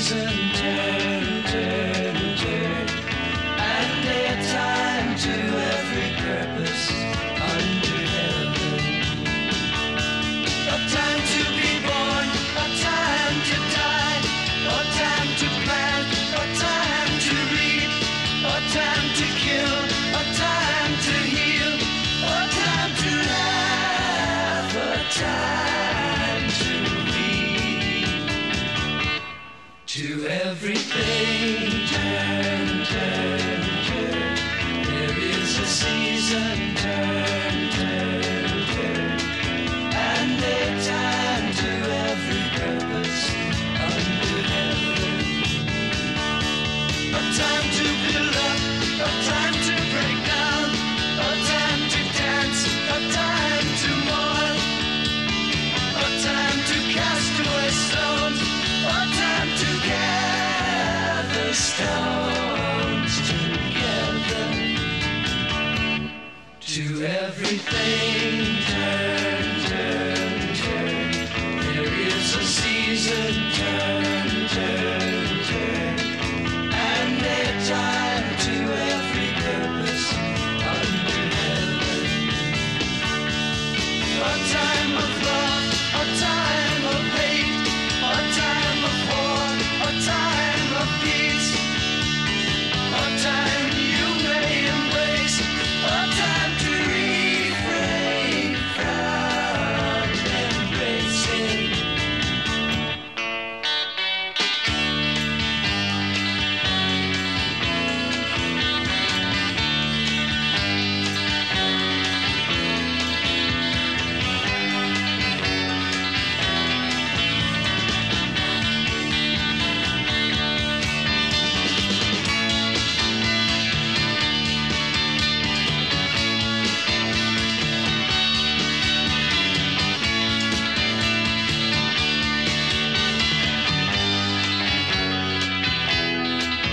season, turn, turn, turn, and a time to every purpose under heaven. A time to be born, a time to die, a time to plant, a time to reap, a time to kill, a time to heal, a time to laugh, a time to weep. To everything, turn, turn, turn. There is a season, turn, turn, turn, and a time to every purpose under heaven. A time to build up, a time to break down, a time to dance, a time to mourn, a time to cast away stones, a time to gather stones together. To everything, turn, turn, turn. There is a season, turn, turn, turn, and a time to every purpose under heaven. A time of love, a time of hate, a time of war, a time of peace, a time you may embrace, a time to refrain from embracing.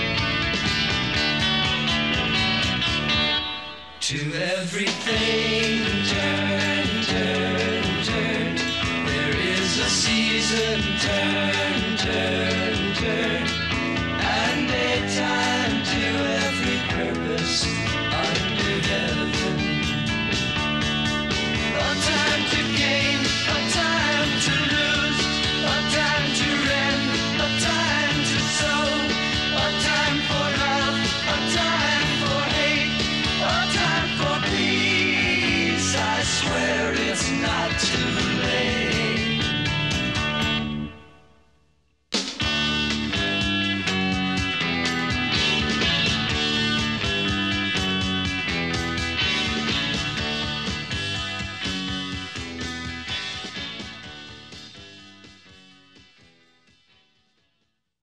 To everything.